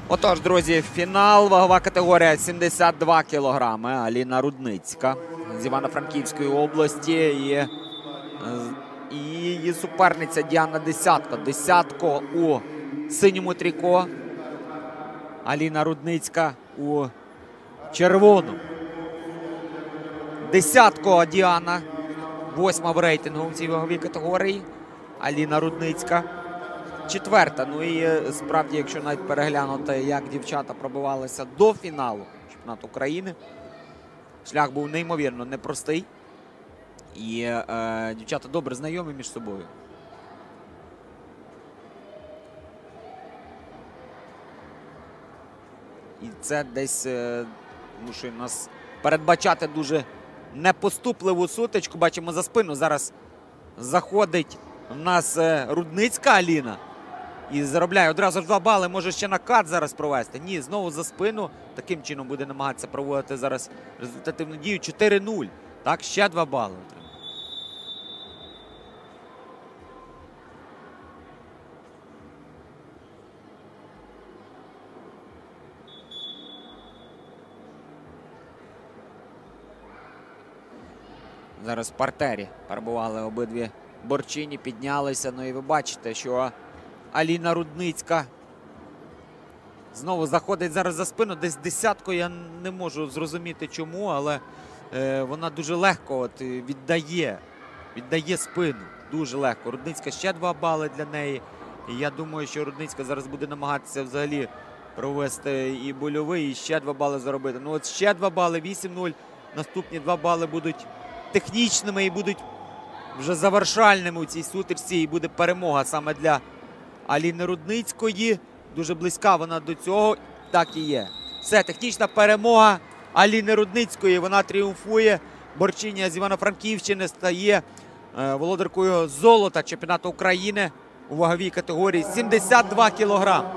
Отож, друзі, фінал, вагова категорія 72 кілограми. Аліна Рудницька з Івано-Франківської області і її суперниця Діана Десятко. Десятко у синьому тріко, Аліна Рудницька у червоному. Десятко Діана, 8-ма в рейтингу в цій ваговій категорії. Аліна Рудницька 4-та. Ну і справді, якщо навіть переглянути, як дівчата пробивалися до фіналу чемпіонату України, шлях був неймовірно непростий. І дівчата добре знайомі між собою. І це десь мушує нас передбачати дуже непоступливу сутичку. Бачимо за спину. Зараз заходить у нас Рудницька Аліна. І заробляє одразу ж 2 бали. Може ще накат зараз провести. Ні, знову за спину. Таким чином буде намагатися проводити зараз результативну дію. 4-0. Так, ще 2 бали. Зараз в партері перебували обидві борчині, піднялися. Ну і ви бачите, що Аліна Рудницька знову заходить зараз за спину. Десь десятку, я не можу зрозуміти чому, але вона дуже легко віддає спину. Дуже легко. Рудницька ще 2 бали для неї. І я думаю, що Рудницька зараз буде намагатися взагалі провести і больовий, і ще 2 бали заробити. Ну от ще 2 бали, 8-0. Наступні 2 бали будуть технічними і будуть вже завершальними у цій сутичці. І буде перемога саме для Аліни Рудницької. Дуже близька вона до цього. Так і є. Все, технічна перемога Аліни Рудницької. Вона тріумфує. Борчиня з Івано-Франківщини стає володаркою золота чемпіонату України у ваговій категорії 72 кілограми.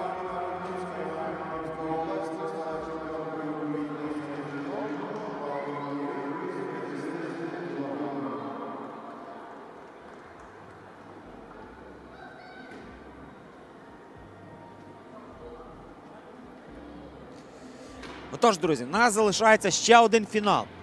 Отож, друзі, у нас залишається ще один фінал.